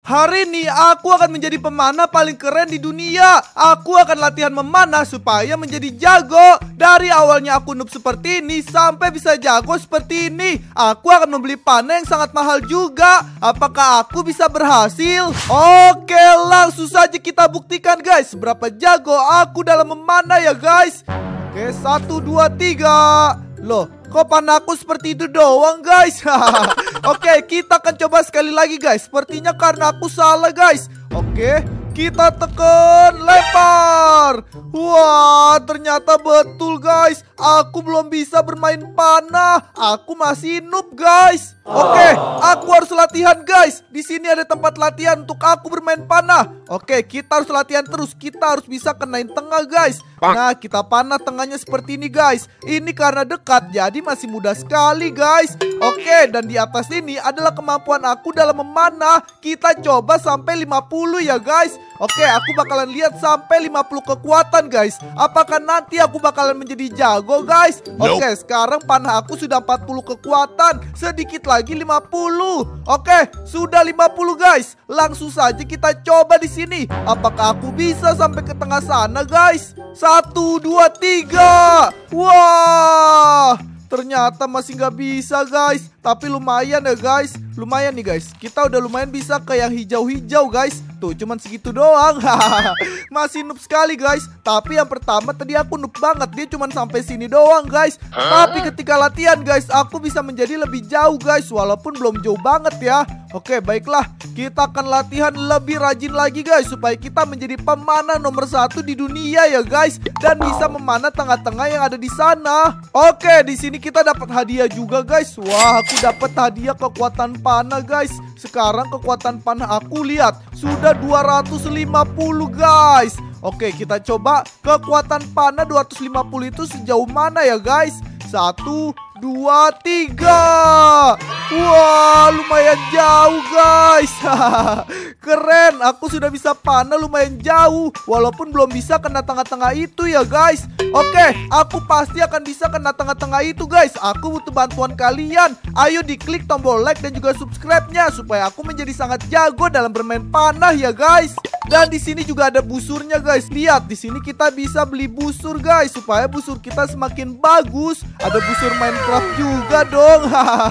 Hari ini aku akan menjadi pemanah paling keren di dunia. Aku akan latihan memanah supaya menjadi jago. Dari awalnya aku noob seperti ini sampai bisa jago seperti ini. Aku akan membeli panah yang sangat mahal juga. Apakah aku bisa berhasil? Oke, langsung saja kita buktikan guys seberapa jago aku dalam memanah ya guys. Oke, 1, 2, 3. Loh, kok panahku seperti itu doang guys? Oke, kita akan coba sekali lagi guys. Sepertinya karena aku salah guys. Oke, kita tekan, lempar. Wah, ternyata betul guys. Aku belum bisa bermain panah. Aku masih noob guys. Oke, aku harus latihan guys. Di sini ada tempat latihan untuk aku bermain panah. Oke, kita harus latihan terus. Kita harus bisa kenain tengah guys. Nah, kita panah tengahnya seperti ini guys. Ini karena dekat, jadi masih mudah sekali guys. Oke, dan di atas ini adalah kemampuan aku dalam memanah. Kita coba sampai 50 ya guys. Oke, aku bakalan lihat sampai 50 kekuatan guys. Apakah nanti aku bakalan menjadi jago guys? Oke, sekarang panah aku sudah 40 kekuatan. Sedikit lagi 50. Oke, sudah 50 guys. Langsung saja kita coba di sini. Apakah aku bisa sampai ke tengah sana guys? 1, 2, 3. Wah, ternyata masih nggak bisa guys. Tapi lumayan ya guys. Lumayan nih guys. Kita udah lumayan bisa ke yang hijau-hijau guys. Tuh, cuman segitu doang. Masih noob sekali guys. Tapi yang pertama tadi aku noob banget. Dia cuman sampai sini doang guys. Tapi ketika latihan guys, aku bisa menjadi lebih jauh guys. Walaupun belum jauh banget ya. Oke, baiklah. Kita akan latihan lebih rajin lagi guys. Supaya kita menjadi pemanah nomor 1 di dunia ya guys. Dan bisa memanah tengah-tengah yang ada di sana. Oke, di sini kita dapat hadiah juga guys. Wah, aku dapat hadiah kekuatan panah guys. Sekarang kekuatan panah aku lihat sudah 250 guys. Oke, kita coba kekuatan panah 250 itu sejauh mana ya guys. 1, 2, 3. Wah, lumayan jauh guys. Keren, aku sudah bisa panah lumayan jauh. Walaupun belum bisa kena tengah-tengah itu ya guys. Oke, aku pasti akan bisa kena tengah-tengah itu guys. Aku butuh bantuan kalian. Ayo diklik tombol like dan juga subscribe-nya supaya aku menjadi sangat jago dalam bermain panah ya guys. Dan di sini juga ada busurnya guys. Lihat, di sini kita bisa beli busur guys supaya busur kita semakin bagus. Ada busur Minecraft juga dong.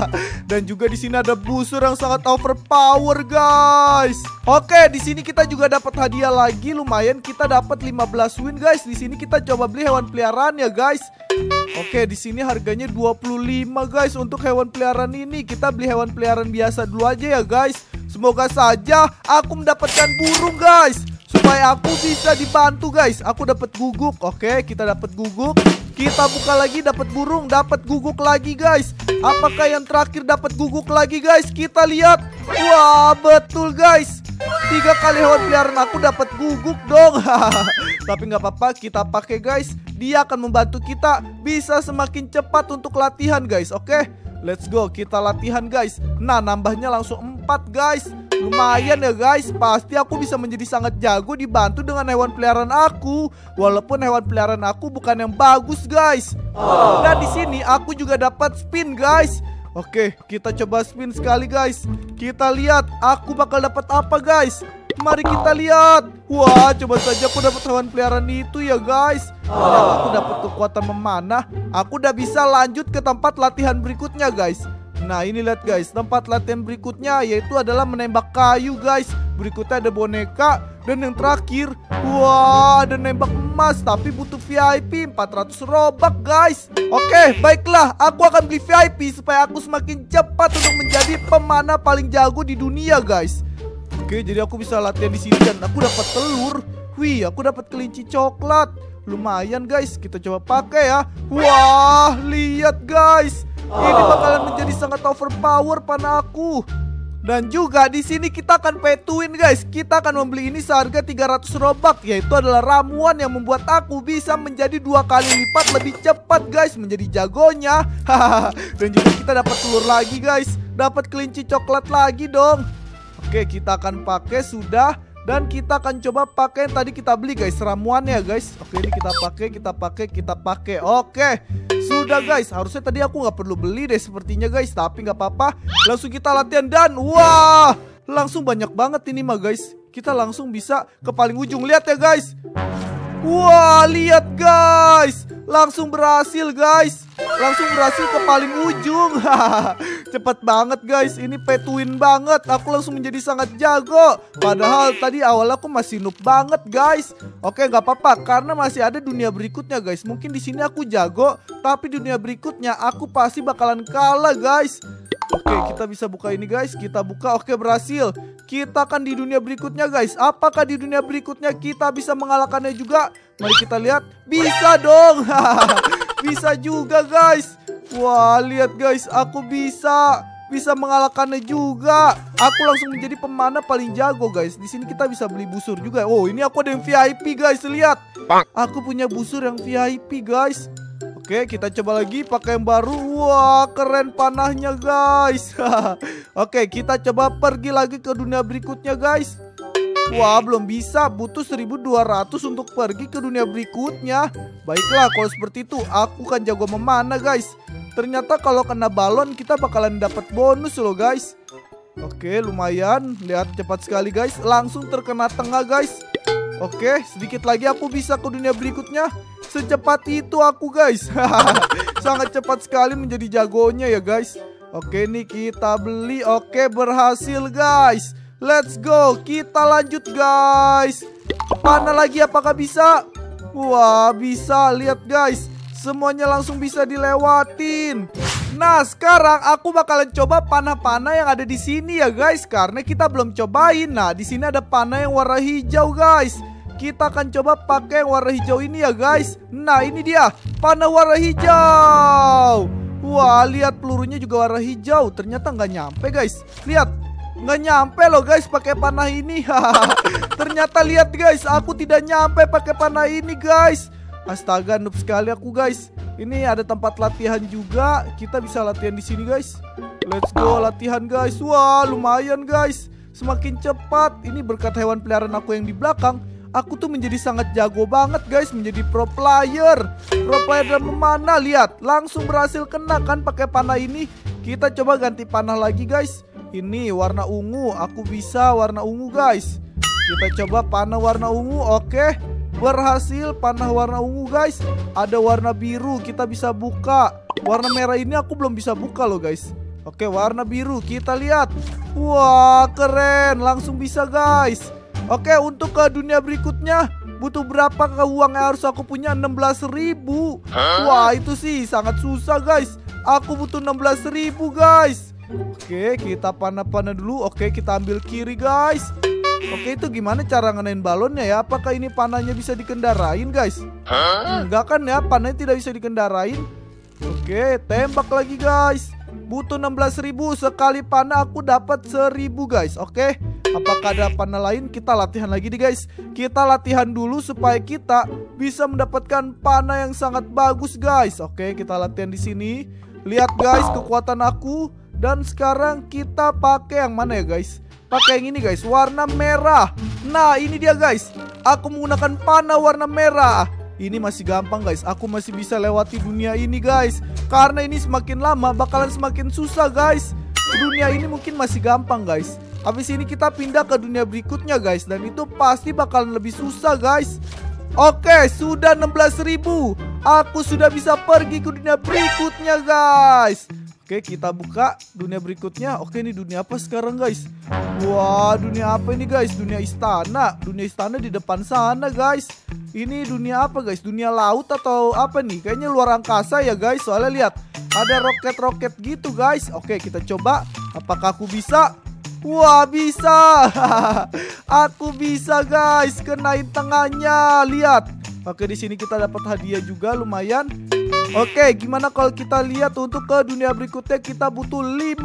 Dan juga di sini ada busur yang sangat overpower guys. Oke, di sini kita juga dapat hadiah lagi. Lumayan, kita dapat 15 win guys. Di sini kita coba beli hewan peliharaan ya guys. Oke, di sini harganya 25 guys untuk hewan peliharaan ini. Kita beli hewan peliharaan biasa dulu aja ya guys. Semoga saja aku mendapatkan burung guys, supaya aku bisa dibantu guys. Aku dapat guguk. Oke, kita dapat guguk. Kita buka lagi, dapat burung, dapat guguk lagi guys. Apakah yang terakhir dapat guguk lagi guys? Kita lihat. Wah, betul guys. 3 kali hewan peliharaan aku dapat guguk dong. Tapi nggak apa-apa, kita pakai guys. Dia akan membantu kita bisa semakin cepat untuk latihan guys. Oke, let's go, kita latihan guys. Nah, nambahnya langsung 4 guys. Lumayan ya guys. Pasti aku bisa menjadi sangat jago dibantu dengan hewan peliharaan aku. Walaupun hewan peliharaan aku bukan yang bagus guys. Dan di sini aku juga dapat spin guys. Oke, kita coba spin sekali guys. Kita lihat aku bakal dapat apa guys. Mari kita lihat. Wah, coba saja aku dapat hewan peliharaan itu ya guys. Ternyata aku dapat kekuatan memanah. Aku udah bisa lanjut ke tempat latihan berikutnya guys. Nah, ini lihat guys, tempat latihan berikutnya yaitu adalah menembak kayu guys. Berikutnya ada boneka. Dan yang terakhir, wah, ada nembak emas. Tapi butuh VIP 400 robak guys. Oke, baiklah, aku akan beli VIP supaya aku semakin cepat untuk menjadi pemanah paling jago di dunia guys. Oke, jadi aku bisa latihan di sini dan aku dapat telur. Wih, aku dapat kelinci coklat. Lumayan guys, kita coba pakai ya. Wah, lihat guys. Ini bakalan menjadi sangat overpower panah aku. Dan juga di sini kita akan pay to win guys. Kita akan membeli ini seharga 300 robak, yaitu adalah ramuan yang membuat aku bisa menjadi 2 kali lipat lebih cepat guys menjadi jagonya. Dan juga kita dapat telur lagi guys. Dapat kelinci coklat lagi dong. Oke, kita akan pakai sudah. Dan kita akan coba pakai yang tadi kita beli guys, ramuannya guys. Oke, ini kita pakai. Oke, sudah guys. Harusnya tadi aku nggak perlu beli deh sepertinya guys. Tapi nggak apa-apa. Langsung kita latihan dan wah, langsung banyak banget ini mah guys. Kita langsung bisa ke paling ujung. Lihat ya guys. Wah, lihat guys. Langsung berhasil guys. Langsung berhasil ke paling ujung. Cepet banget guys. Ini pay to win banget. Aku langsung menjadi sangat jago. Padahal tadi awal aku masih noob banget guys. Oke, gak apa-apa karena masih ada dunia berikutnya guys. Mungkin di sini aku jago, tapi dunia berikutnya aku pasti bakalan kalah guys. Oke, kita bisa buka ini guys. Kita buka, oke berhasil. Kita akan di dunia berikutnya guys. Apakah di dunia berikutnya kita bisa mengalahkannya juga? Mari kita lihat. Bisa dong. Bisa juga guys. Wah, lihat guys, aku bisa mengalahkannya juga. Aku langsung menjadi pemanah paling jago guys. Di sini kita bisa beli busur juga. Oh, ini aku ada yang VIP guys, lihat. Aku punya busur yang VIP guys. Oke, kita coba lagi pakai yang baru. Wah, keren panahnya guys. Oke, kita coba pergi lagi ke dunia berikutnya guys. Wah, belum bisa. Butuh 1200 untuk pergi ke dunia berikutnya. Baiklah, kalau seperti itu aku kan jago memanah guys. Ternyata kalau kena balon kita bakalan dapat bonus loh guys. Oke, lumayan. Lihat cepat sekali guys. Langsung terkena tengah guys. Oke, sedikit lagi aku bisa ke dunia berikutnya. Secepat itu aku guys. Sangat cepat sekali menjadi jagonya ya guys. Oke, nih kita beli. Oke, berhasil guys. Let's go. Kita lanjut guys. Panah lagi, apakah bisa? Wah, bisa. Lihat guys, semuanya langsung bisa dilewatin. Nah, sekarang aku bakalan coba panah-panah yang ada di sini ya guys, karena kita belum cobain. Nah, di sini ada panah yang warna hijau guys. Kita akan coba pakai yang warna hijau ini ya guys. Nah, ini dia panah warna hijau. Wah, lihat pelurunya juga warna hijau. Ternyata nggak nyampe guys. Lihat, nggak nyampe loh guys pakai panah ini. Ternyata lihat guys, aku tidak nyampe pakai panah ini guys. Astaga, noob sekali aku guys. Ini ada tempat latihan juga. Kita bisa latihan di sini guys. Let's go latihan guys. Wah, lumayan guys. Semakin cepat. Ini berkat hewan peliharaan aku yang di belakang. Aku tuh menjadi sangat jago banget guys. Menjadi pro player. Pro player dalam memanah. Lihat, langsung berhasil kena kan pakai panah ini. Kita coba ganti panah lagi guys. Ini warna ungu. Aku bisa warna ungu guys. Kita coba panah warna ungu. Oke, berhasil panah warna ungu guys. Ada warna biru, kita bisa buka. Warna merah ini aku belum bisa buka loh guys. Oke, warna biru kita lihat. Wah, keren, langsung bisa guys. Oke, untuk ke dunia berikutnya butuh berapa ke uang yang harus aku punya? 16.000. Wah, itu sih sangat susah guys. Aku butuh 16.000 guys. Oke, kita panah-panah dulu. Oke, kita ambil kiri guys. Oke, itu gimana cara ngenain balonnya ya? Apakah ini panahnya bisa dikendarain guys? Enggak kan ya, panahnya tidak bisa dikendarain. Oke, tembak lagi guys. Butuh 16.000. Sekali panah aku dapat 1.000 guys. Oke, apakah ada panah lain? Kita latihan lagi nih guys. Kita latihan dulu supaya kita bisa mendapatkan panah yang sangat bagus guys. Oke, kita latihan di sini. Lihat guys kekuatan aku. Dan sekarang kita pakai yang mana ya guys? Pakai yang ini guys, warna merah. Nah, ini dia guys. Aku menggunakan panah warna merah. Ini masih gampang guys. Aku masih bisa lewati dunia ini guys. Karena ini semakin lama bakalan semakin susah guys. Dunia ini mungkin masih gampang guys. Habis ini kita pindah ke dunia berikutnya guys. Dan itu pasti bakalan lebih susah guys. Oke, sudah 16.000. Aku sudah bisa pergi ke dunia berikutnya guys. Oke, kita buka dunia berikutnya. Oke, ini dunia apa sekarang guys? Wah, dunia apa ini guys? Dunia istana. Dunia istana di depan sana guys. Ini dunia apa guys? Dunia laut atau apa nih? Kayaknya luar angkasa ya guys. Soalnya lihat, ada roket-roket gitu guys. Oke, kita coba. Apakah aku bisa? Wah, bisa. Aku bisa guys. Kenain tengahnya. Lihat. Oke, di sini kita dapat hadiah juga lumayan. Oke, gimana kalau kita lihat untuk ke dunia berikutnya kita butuh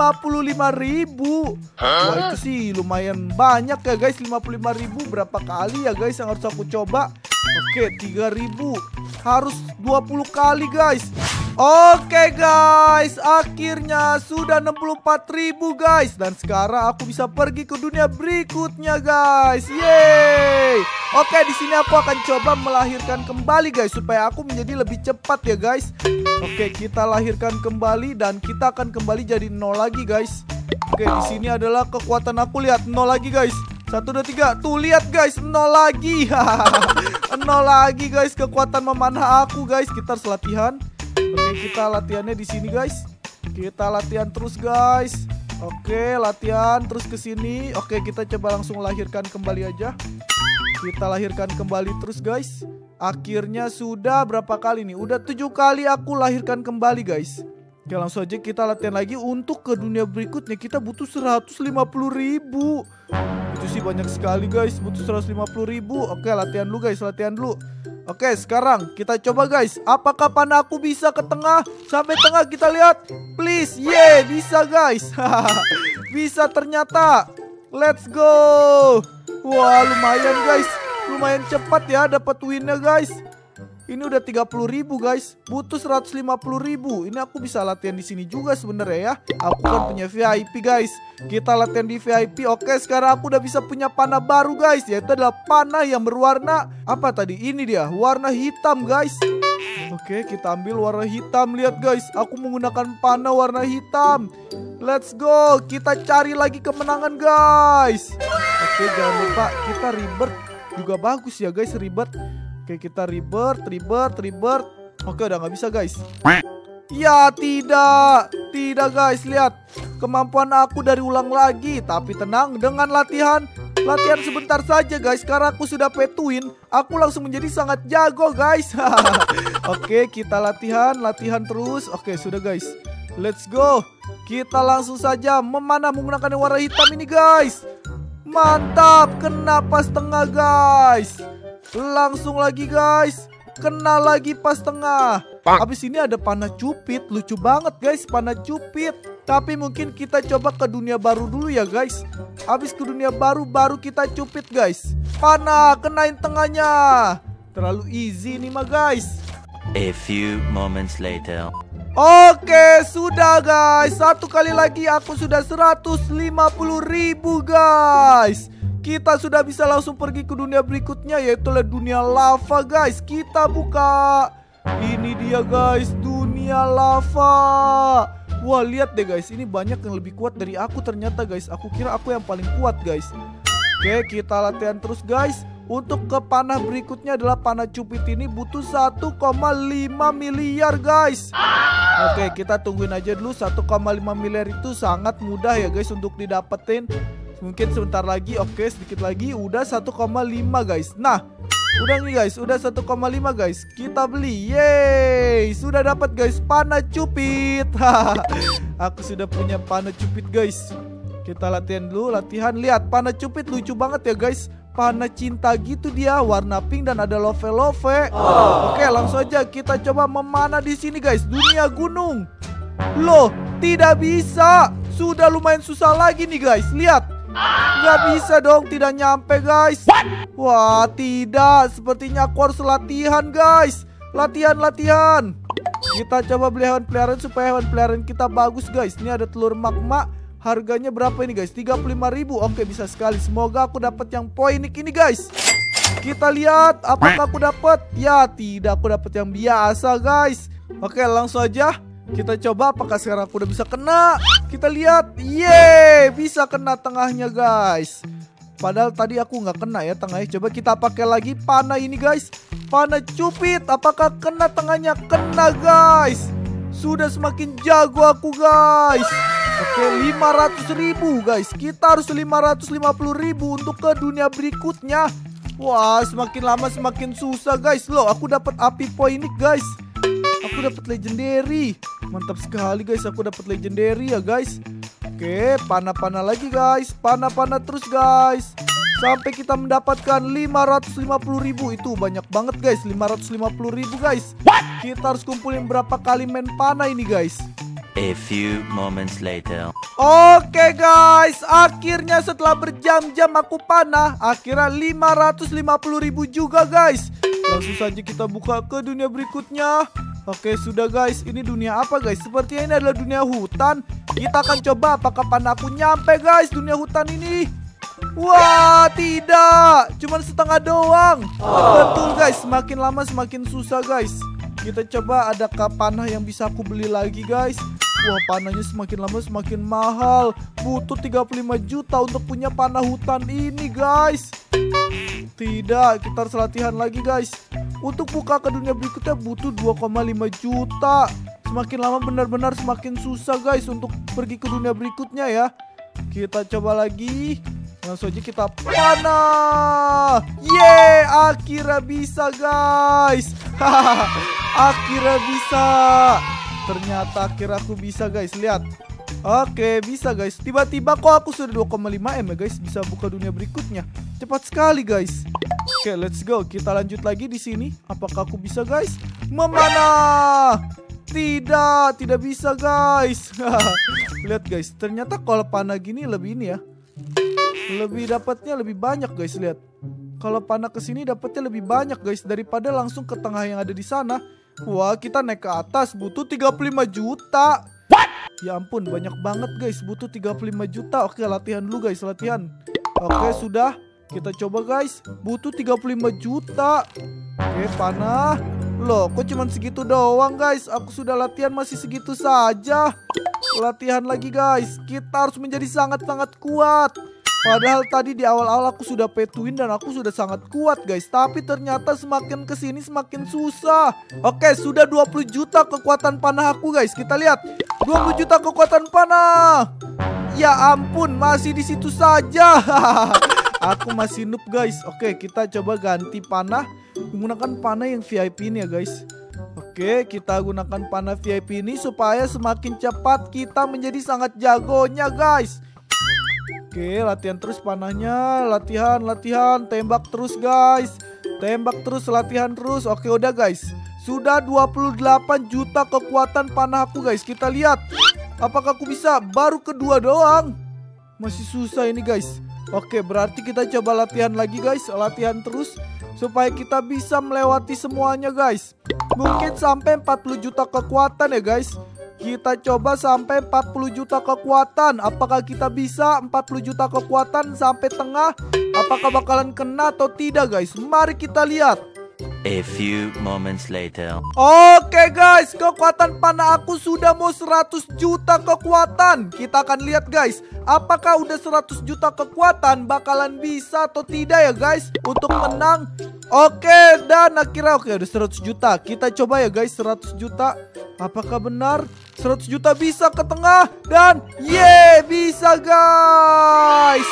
55.000. Wah, itu sih lumayan banyak ya guys. 55.000 berapa kali ya guys yang harus aku coba? Oke, 3.000. Harus 20 kali guys. Oke guys, akhirnya sudah 64.000 guys. Dan sekarang aku bisa pergi ke dunia berikutnya guys. Yeay. Oke, di sini aku akan coba melahirkan kembali guys, supaya aku menjadi lebih cepat ya guys. Oke, kita lahirkan kembali dan kita akan kembali jadi 0 lagi guys. Oke, di sini adalah kekuatan aku, lihat 0 lagi guys. 1, 2, 3. Tuh lihat guys, 0 lagi. 0 lagi guys kekuatan memanah aku guys. Kita harus latihan. Oke, kita latihannya di sini guys. Kita latihan terus guys. Oke, latihan terus ke sini. Oke, kita coba langsung lahirkan kembali aja. Kita lahirkan kembali terus guys. Akhirnya sudah berapa kali nih? Udah 7 kali aku lahirkan kembali guys. Oke, langsung aja kita latihan lagi. Untuk ke dunia berikutnya kita butuh 150.000. Itu sih banyak sekali guys. Butuh 150.000. Oke, latihan dulu guys, latihan dulu. Oke, sekarang kita coba guys. Apakah panah aku bisa ke tengah? Sampai tengah kita lihat. Please, yeah, bisa guys. Bisa ternyata. Let's go. Wah, lumayan guys. Lumayan cepat ya dapat winnya guys. Ini udah 30.000 guys. Butuh 150.000. Ini aku bisa latihan di sini juga sebenarnya ya. Aku kan punya VIP guys. Kita latihan di VIP. Oke, sekarang aku udah bisa punya panah baru guys. Yaitu adalah panah yang berwarna apa tadi? Ini dia, warna hitam guys. Oke, kita ambil warna hitam. Lihat guys, aku menggunakan panah warna hitam. Let's go. Kita cari lagi kemenangan guys. Oke, jangan lupa kita rebirth juga bagus ya guys, rebirth. Oke, kita rebirth. Oke, udah nggak bisa guys. Ya, tidak guys, lihat. Kemampuan aku dari ulang lagi. Tapi tenang, dengan latihan sebentar saja guys. Karena aku sudah petuin, aku langsung menjadi sangat jago guys. Oke, kita latihan terus. Oke, sudah guys. Let's go. Kita langsung saja memanah menggunakan yang warna hitam ini guys. Mantap, kena pas tengah guys. Langsung lagi guys. Kena lagi pas tengah. Habis ini ada panah cupit. Lucu banget guys, panah cupit. Tapi mungkin kita coba ke dunia baru dulu ya guys. Habis ke dunia baru kita cupit guys. Panah, kenain tengahnya. Terlalu easy nih mah guys. A few moments later. Oke, sudah guys. Satu kali lagi aku sudah 150.000 guys. Kita sudah bisa langsung pergi ke dunia berikutnya, yaitu dunia lava guys. Kita buka. Ini dia guys, dunia lava. Wah, lihat deh guys, ini banyak yang lebih kuat dari aku ternyata guys. Aku kira aku yang paling kuat guys. Oke, kita latihan terus guys. Untuk ke panah berikutnya adalah panah cupit ini butuh 1,5 miliar guys. Oke, kita tungguin aja dulu. 1,5 miliar itu sangat mudah ya guys untuk didapetin. Mungkin sebentar lagi. Oke, sedikit lagi. Udah 1,5 guys. Nah, udah nih guys, udah 1,5 guys. Kita beli. Yeay, sudah dapat guys panah cupit. Aku sudah punya panah cupit guys. Kita latihan dulu, latihan. Lihat, panah cupit lucu banget ya guys. Panah cinta gitu dia, warna pink dan ada love. Oke, langsung aja kita coba memanah di sini guys. Dunia gunung. Loh, tidak bisa. Sudah lumayan susah lagi nih guys. Lihat. Nggak bisa dong, tidak nyampe guys. Wah, tidak. Sepertinya aku harus latihan guys. Latihan. Kita coba beli hewan peliharaan supaya hewan peliharaan kita bagus guys. Ini ada telur magma. Harganya berapa ini guys? 35.000. Oke, bisa sekali. Semoga aku dapat yang poinik ini guys. Kita lihat apakah aku dapat. Ya, tidak, aku dapat yang biasa guys. Oke, langsung aja kita coba apakah sekarang aku udah bisa kena. Kita lihat. Yeay, bisa kena tengahnya guys. Padahal tadi aku nggak kena ya tengahnya. Coba kita pakai lagi panah ini guys. Panah cupit. Apakah kena tengahnya? Kena guys. Sudah semakin jago aku guys. Oke, 500.000 guys. Kita harus 550.000 untuk ke dunia berikutnya. Wah, semakin lama semakin susah guys. Loh, aku dapat api poinik guys. Aku dapat legendary. Mantap sekali guys, aku dapat legendary ya guys. Oke, panah-panah lagi guys. Panah-panah terus guys. Sampai kita mendapatkan 550.000. Itu banyak banget guys, 550.000 guys. Kita harus kumpulin berapa kali main panah ini guys. A few moments later. Oke guys, akhirnya setelah berjam-jam aku panah, akhirnya 550.000 juga guys. Langsung saja kita buka ke dunia berikutnya. Oke, sudah guys. Ini dunia apa guys? Sepertinya ini adalah dunia hutan. Kita akan coba apakah panah aku nyampe guys dunia hutan ini. Wah, tidak. Cuman setengah doang. Betul guys, semakin lama semakin susah guys. Kita coba adakah panah yang bisa aku beli lagi guys. Wah, panahnya semakin lama semakin mahal. Butuh 35 juta untuk punya panah hutan ini guys. Tidak, kita harus latihan lagi guys. Untuk buka ke dunia berikutnya butuh 2,5 juta. Semakin lama benar-benar semakin susah guys untuk pergi ke dunia berikutnya ya. Kita coba lagi. Langsung aja kita panah. Yeay, akhirnya bisa guys. Akhirnya bisa. Ternyata akhirnya aku bisa guys, lihat. Oke, bisa guys. Tiba-tiba kok aku sudah 2,5 M ya guys, bisa buka dunia berikutnya. Cepat sekali guys. Oke, let's go. Kita lanjut lagi di sini. Apakah aku bisa guys? Memanah. Tidak bisa guys. Lihat guys, ternyata kalau panah gini lebih ini ya. Lebih dapatnya lebih banyak guys, lihat. Kalau panah ke sini dapatnya lebih banyak guys daripada langsung ke tengah yang ada di sana. Wah, kita naik ke atas butuh 35 juta. Ya ampun, banyak banget guys, butuh 35 juta. Oke, latihan dulu guys, latihan. Oke, sudah. Kita coba guys, butuh 35 juta. Oke, panah. Loh, kok cuman segitu doang guys? Aku sudah latihan masih segitu saja. Latihan lagi guys. Kita harus menjadi sangat-sangat kuat. Padahal tadi di awal-awal aku sudah pay to win dan aku sudah sangat kuat guys. Tapi ternyata semakin kesini semakin susah. Oke, sudah 20 juta kekuatan panah aku guys. Kita lihat, 20 juta kekuatan panah. Ya ampun, masih di situ saja. Aku masih noob guys. Oke, kita coba ganti panah. Menggunakan panah yang VIP ini ya guys. Oke, kita gunakan panah VIP ini supaya semakin cepat kita menjadi sangat jagonya guys. Oke, latihan terus panahnya. Latihan. Tembak terus guys. Tembak terus, latihan terus. Oke, udah guys. Sudah 28 juta kekuatan panah aku guys. Kita lihat. Apakah aku bisa? Baru kedua doang. Masih susah ini guys. Oke, berarti kita coba latihan lagi guys. Latihan terus supaya kita bisa melewati semuanya guys. Mungkin sampai 40 juta kekuatan ya guys. Kita coba sampai 40 juta kekuatan. Apakah kita bisa 40 juta kekuatan sampai tengah? Apakah bakalan kena atau tidak guys? Mari kita lihat. A few moments later. Oke guys, kekuatan panah aku sudah mau 100 juta kekuatan. Kita akan lihat guys, apakah udah 100 juta kekuatan bakalan bisa atau tidak ya guys untuk menang. Oke, dan akhirnya udah 100 juta. Kita coba ya guys, 100 juta. Apakah benar 100 juta bisa ke tengah? Dan yeay, bisa guys.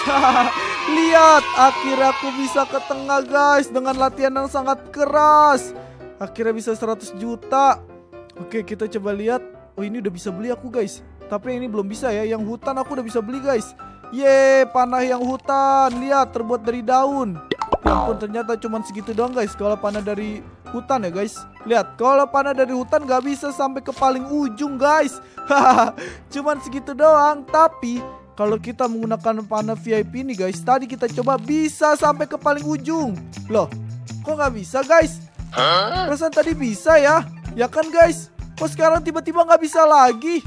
Lihat, akhirnya aku bisa ke tengah guys dengan latihan yang sangat keras. Akhirnya bisa 100 juta. Oke, kita coba lihat. Oh, ini udah bisa beli aku guys. Tapi ini belum bisa ya. Yang hutan aku udah bisa beli guys. Yeay, panah yang hutan. Lihat, terbuat dari daun. Ya ampun, ternyata cuma segitu doang guys. Kalau panah dari hutan ya guys. Lihat, kalau panah dari hutan gak bisa sampai ke paling ujung guys. Cuman segitu doang. Tapi kalau kita menggunakan panah VIP ini guys, tadi kita coba bisa sampai ke paling ujung. Loh, kok gak bisa guys? Perasaan tadi bisa ya. Ya kan guys? Kok sekarang tiba-tiba gak bisa lagi?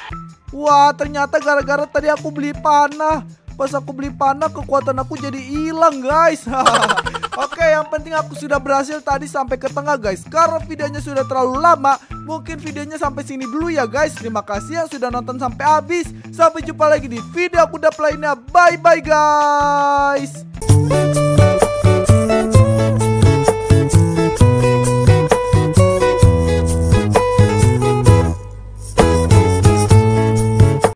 Wah, ternyata gara-gara tadi aku beli panah. Pas aku beli panah, kekuatan aku jadi hilang guys. Oke, yang penting aku sudah berhasil tadi sampai ke tengah guys. Karena videonya sudah terlalu lama, mungkin videonya sampai sini dulu ya guys. Terima kasih yang sudah nonton sampai habis. Sampai jumpa lagi di video aku lainnya. Bye bye guys.